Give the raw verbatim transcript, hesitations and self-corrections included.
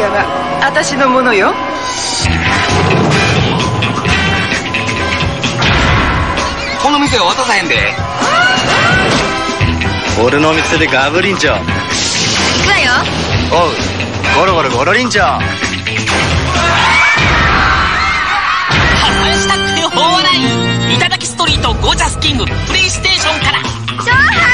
アは私のものよ。 この店は渡さへんで。 俺の店でガブリンチョ。行くわよ。 おう、ゴロゴロゴロリンチョ。 破産したくて大笑い。いただきストリートゴージャスキングプレイステーションから。 超